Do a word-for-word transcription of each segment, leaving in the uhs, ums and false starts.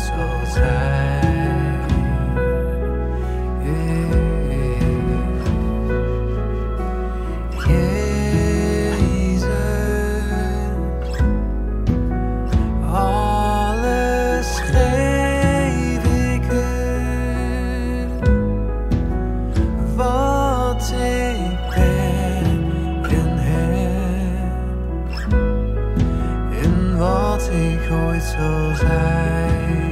zal zijn. Jezus, alles geef ik u, wat ik ben en heb, en wat ik ooit zal zijn.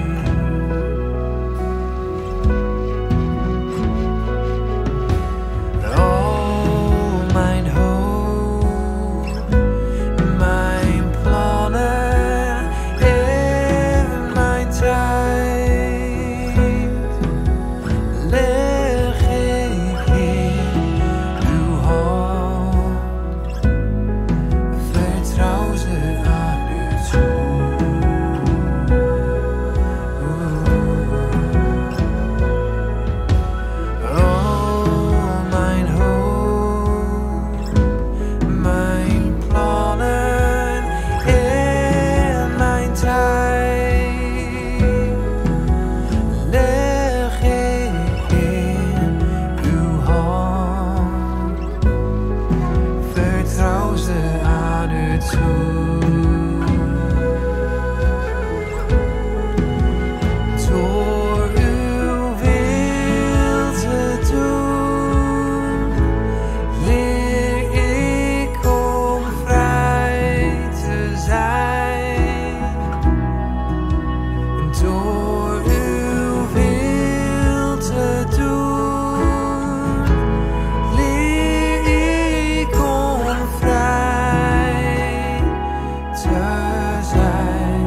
Door uw wil te doen, leer ik om vrij te zijn. Door uw wil te doen, leer ik om vrij te zijn.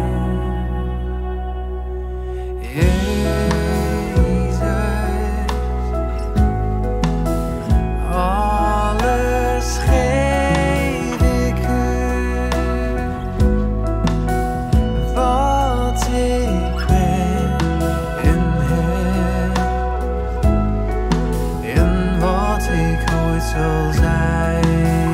Jezus, alles geef ik u, wat ik ben en heb, en wat ik ooit zal zijn.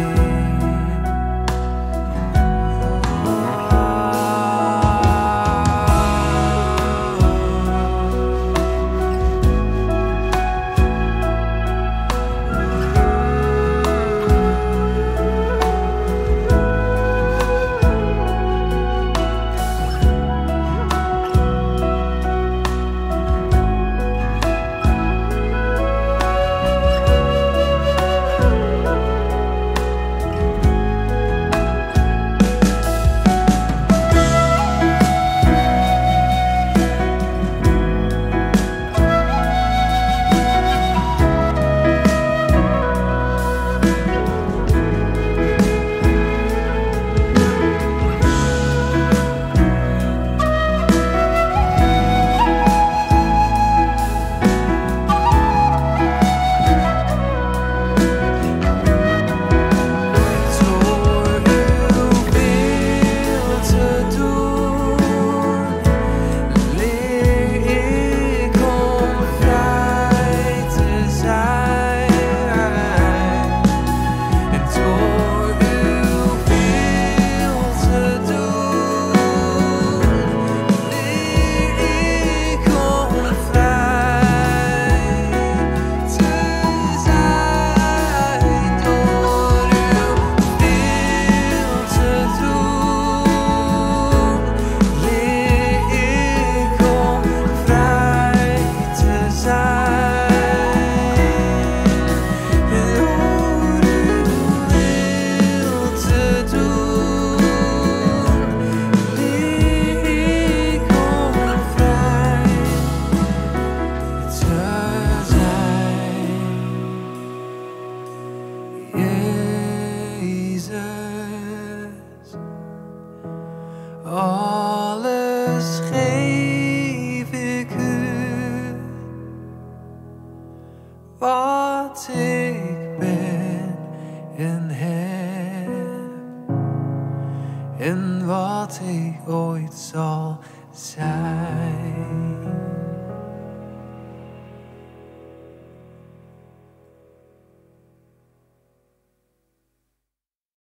Alles geef ik u, wat ik ben en heb, en wat ik ooit zal zijn.